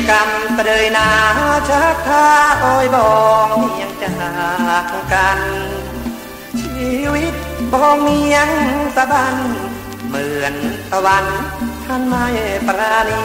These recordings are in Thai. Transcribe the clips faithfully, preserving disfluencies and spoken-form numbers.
กรรมเตยนาชักท่าโอยบองเมียงจากกันชีวิตบองเมียงสะบันเหมือนตะวันท่านไม่ปราณี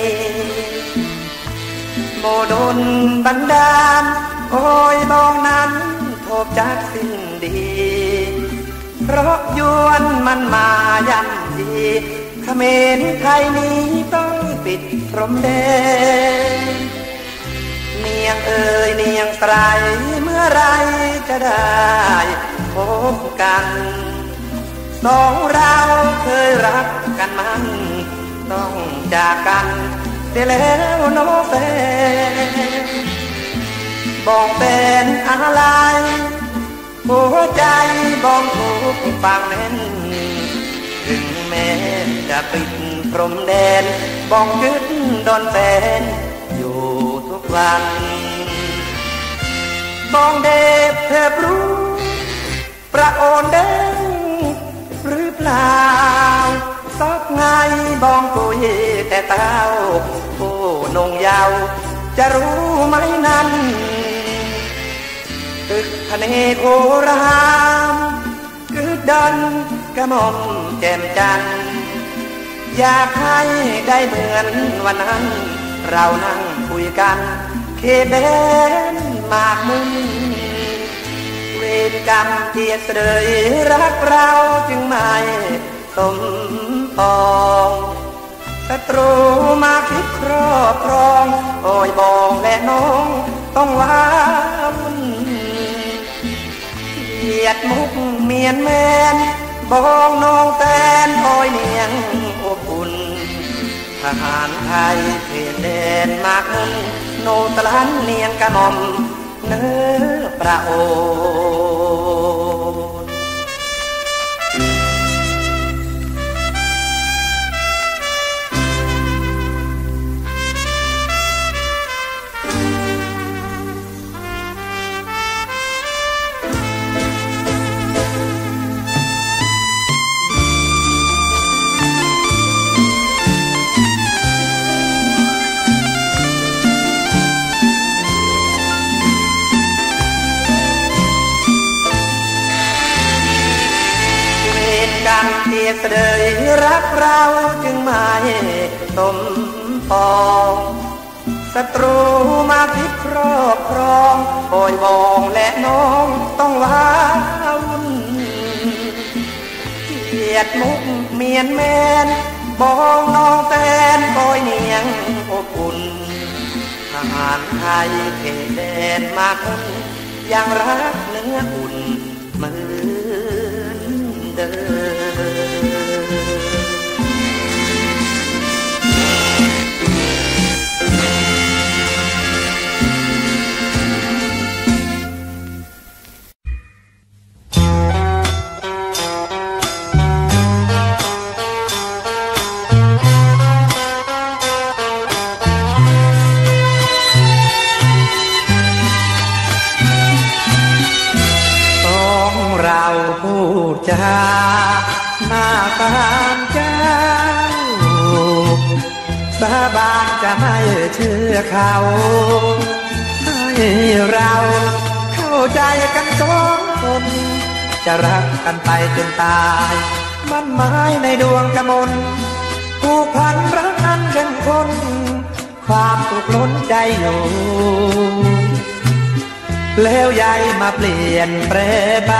โมดนบันดาลโอยบองนั้นพบจากสิ่งดีเพราะยวนมันมาย่ำดีเขมรไทยนี้ต้องปิดพรมแดนเนียงเอ่ยเนียงไตรเมื่อไรจะได้พบกันสองเราเคยรักกันมันต้องจากกันเสียแล้วโนแฟนบอกเป็นอะไรหัวใจบอกถูกฟังแน่นถึงแม้จะปิดพรมแดนบองยึดดอนแฟนอยู่ทุกวันบองเด็บเธอรู้ประโอนเด้งหรือเปล่าซอกไงบองกุยแต่เต้าผู้นงยาวจะรู้ไหมนั้นตึกทะเลโครามคือดันกระหม่อมแจ่มจันทร์อยากให้ได้เหมือนวันนั้นเรานั่งคุยกันเขตแดนมากมุนเวรกรรมเทียดเลยรักเราจึงไม่สมปองศัตรูมาคิดครอบครองโอยบองและน้องต้องว้าวุ่นเกียดมุกเมียนแมนบองน้องแฟนโอยเนียงอบอุ่นทหารไทยเขตแดนมากมุนโนตลันเนียงกระหม่อมเนื้อประโอนกันเทียดเสดยรักเราจึงไม่สมปองศัตรูมาคิดครอบครองโอยบองและน้องต้องว้าวุ่นเกียดมุกเมียนแมนบองน้องแฟนโอยเนียงอบอุ่นทหารไทยเขตแดนมากมุนยังรักเนื้ออุ่นเหมือนเดิมจาหน้าตามเจ้าสาบานจะไม่เชื่อเขาให้เราเข้าใจกันสองคนจะรักกันไปจนตายมั่นหมายในดวงกมลผูกพันรักอันเข้มข้นความสุขล้นใจอยู่แล้วยายมาเปลี่ยนแปรไป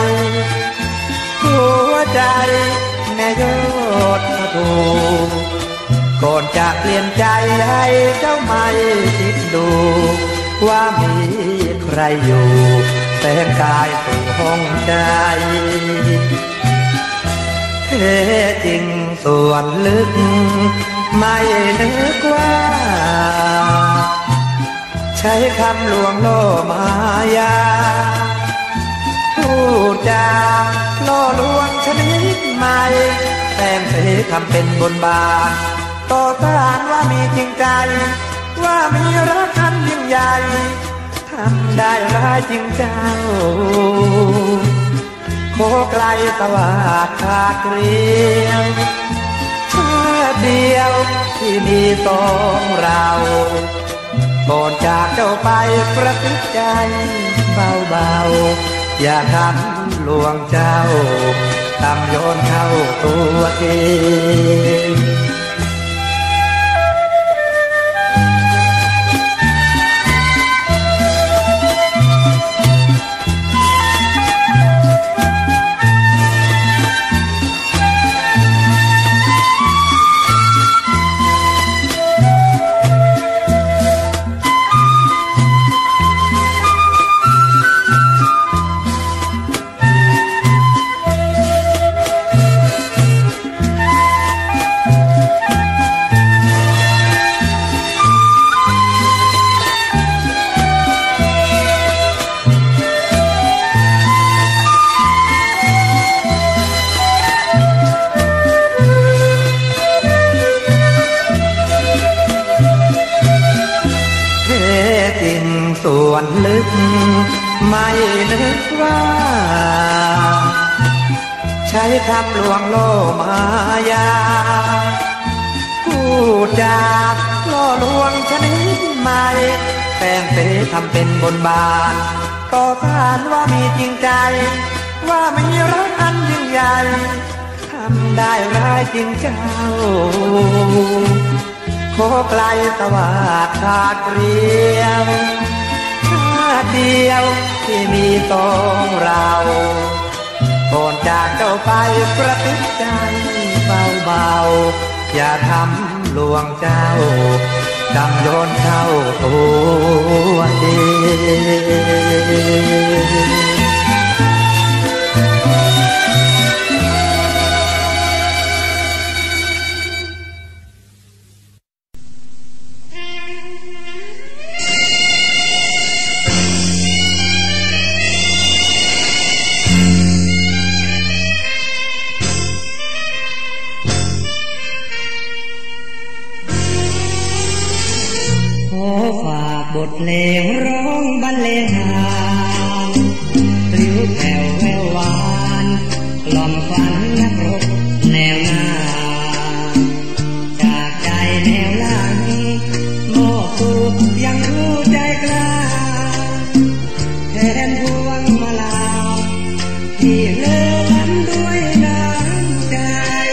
หัวใจแม่ยอดมาดูก่อนจะเปลี่ยนใจให้เจ้าไม่คิดดูว่ามีใครอยู่แต่งกายสู่ห้องใจแท้จริงส่วนลึกไม่นึกว่าใช้คำลวงล่อมายาพูดจาล่อลวงชนิดใหม่แต่งเสียคำเป็นบนบานต่อสารว่ามีจริงใจว่ามีรักอันยิ่งใหญ่ทำได้ร้ายจริงเจ้าโคไกลสวัสดิ์ขาดเกลียวชาติเดียวที่มีสองเราก่อนจากเจ้าไปประพฤติใจเบาๆอย่าทำลวงเจ้าตำโยนเข้าตัวเองส่วนลึกไม่นึกว่าใช้คำลวงโลมายาพูดจาล่อลวงชนิดใหม่แฝงเสทำเป็นบนบานต่อสานว่ามีจริงใจว่ามีรักอันยิ่งใหญ่ทำได้ร้ายจริงเจ้าขอไกลสวัสดิ์ขาดเรียวเดียวที่มีสองเราก่อนจากเจ้าไปประพฤติใจเบาๆอย่าทำลวงเจ้าจำโยนเข้าตัวเองบทเพลงร้องบรรเลงหางพลิ้วแผ่วแววหวานกล่อมฝันนักรบแนวหน้าจากใจแนวหลังโมกุยังรู้ใจกล้าแทนพวงมาลาที่เลื่อนด้วยน้ำใจ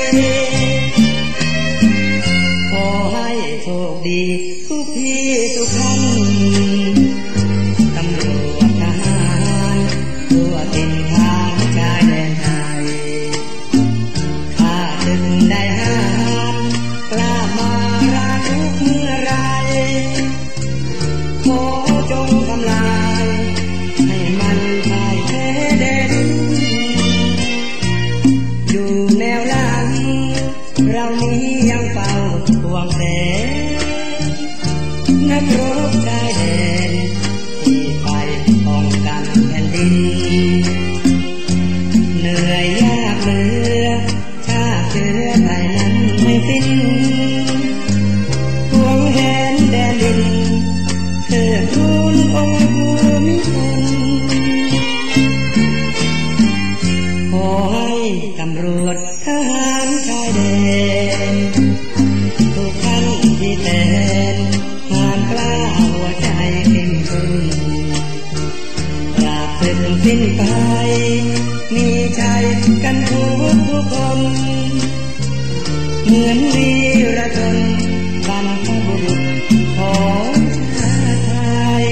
ขอให้โชคดีทุกที่ทุกท่านตำรวจทหารทั่วถิ่นทางชายแดนไทยถ้าถึงได้ห้ามกล้ามาราทุกเมื่อไรขอจงทำลายให้มันพ่ายแพ้แดนอยู่แนวหลังเรานี้ยังเฝ้าห่วงแสนักรบชายแดนที่ไปป้องกันแผ่นดินเหนื่อยยากเหลือชาติเชื้อไทยนั้นไม่สิ้นห่วงแหนแดนดินเทิดทูนองค์ภูมิพลขอให้ตำรวจทหารชายแดนทุกท่านที่แทนกล้าหัวใจเข้มข้นปราบศึกสิ้นไปมีใจกันทุกทุกคนเหมือนวีรชนบรรพบุรุษของชาติไทย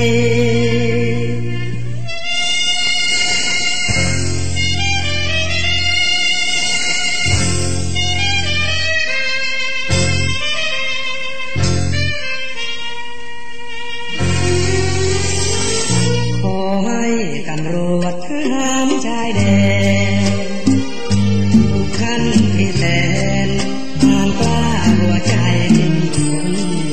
ตำรวจทหารชายแดนทุกท่านที่แสนห่างกล้าหัวใจเป็นคน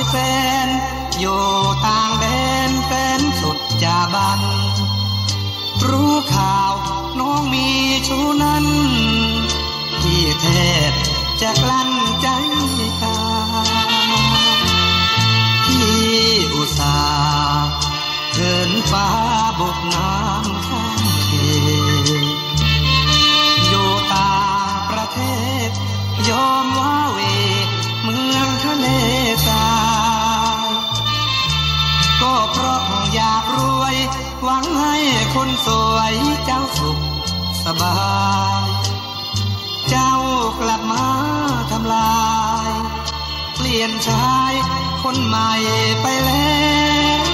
แสนอยู่ต่างแดนแสนสุดจาบันรู้ข่าวน้องมีชูนั้นที่แทบจะกลั้นใจตายที่อุตส่าห์เดินฟ้าบุกน้ำข้ามเขตอยู่ต่างประเทศยอมว่าเวเมืองทะเลทรายก็เพราะอยากรวยหวังให้คนสวยเจ้าสุขสบายเจ้ากลับมาทำลายเปลี่ยนชายคนใหม่ไปแล้ว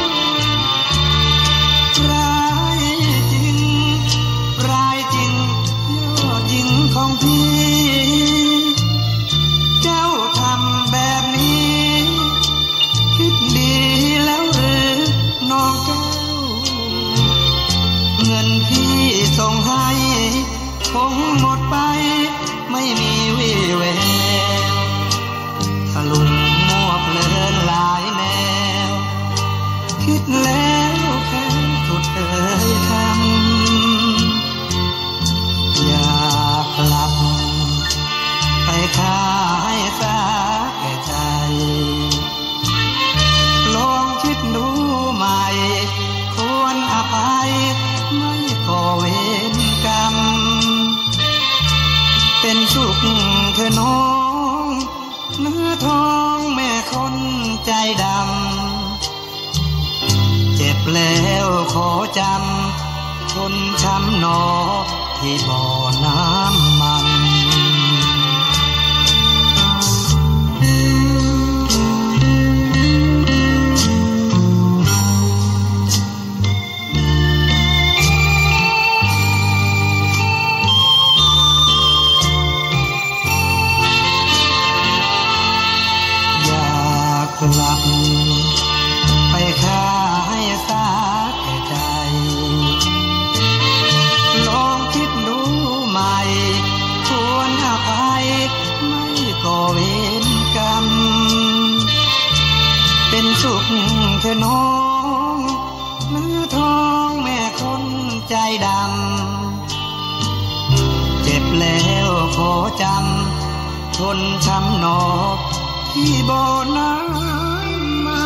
ร้ายจริงร้ายจริงยอดหญิงของพี่เจ้าทำแบบนี้คิดดีแล้วหรือน้องแก้วเงินพี่ส่งให้คงหมดไปไม่มีวี่แววถลุงมัวเพลินหลายแนวคิดแล้วแค่สุดเอ่ยคำอยากกลับไปขายสาแก่ใจลองคิดดูใหม่ควรอภัยไม่ก่อเวรกรรมเป็นสุขเธอน้องเนื้อทองแม่คนใจดำเจ็บแล้วขอจำทนช้ำหนอที่บ่อน้ำมันกลับไปขายสาแก่ใจลองคิดดูใหม่ควรอภัยไม่ก่อเวรกรรมเป็นสุขเธอน้องเนื้อทองแม่คนใจดำเจ็บแล้วขอจำทนช้ำหนอที่บ่อน้ำมัน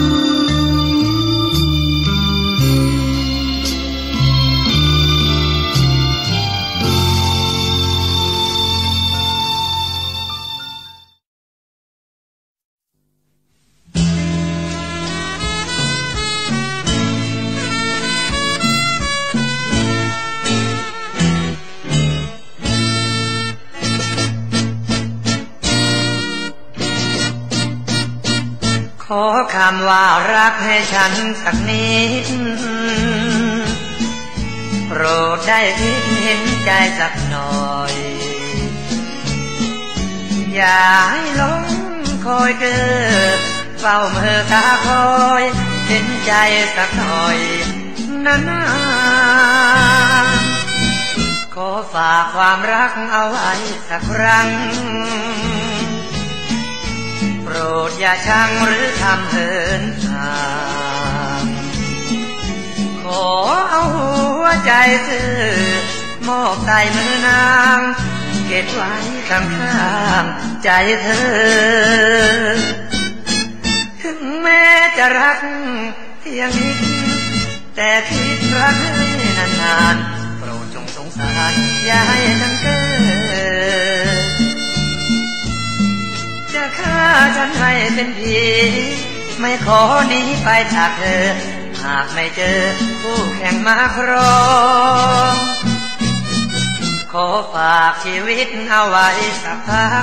ขอคำว่ารักให้ฉันสักนิดโปรดได้คิดเห็นใจสักหน่อยอย่าให้หลงคอยเกิดเฝ้าเมื่อตาคอยเห็นใจสักหน่อยนานๆขอฝากความรักเอาไว้สักครั้งโปรดอย่าชังหรือทำเหินห่างขอเอาหัวใจซื่อมอบใส่มือนางเก็บไว้ข้างๆใจเธอถึงแม้จะรักเพียงนิดแต่คิดรักให้นานๆโปรดจงสงสารอย่าให้นานเกินจะฆ่าฉันให้เป็นผีไม่ขอหนีไปจากเธอหากไม่เจอคู่แข่งมาครองขอฝากชีวิตเอาไว้สักพัก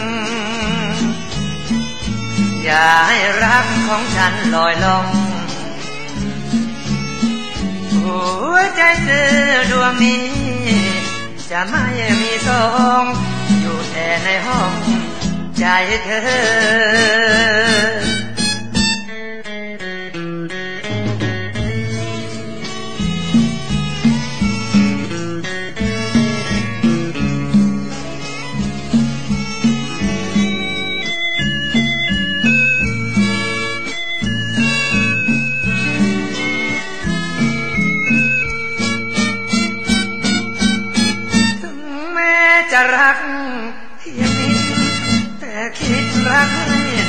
อย่าให้รักของฉันลอยล่องหัวใจเธอดวงนี้จะไม่มีสองอยู่แต่ในห้องใจเธอ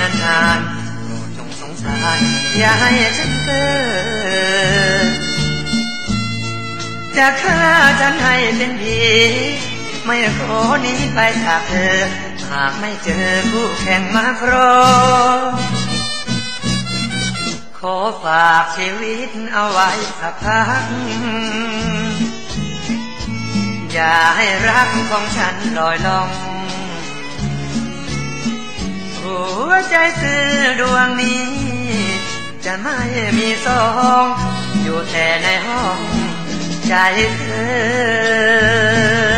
นานๆโปรดจงสงสารอย่าให้ฉันเกิดจะฆ่าฉันให้เป็นผีไม่ขอหนีไปจากเธอหากไม่เจอคู่แข่งมาครองขอฝากชีวิตเอาไว้สักพักอย่าให้รักของฉันลอยล่องหัวใจซื่อดวงนี้จะไม่มีสองอยู่แต่ในห้องใจเธอ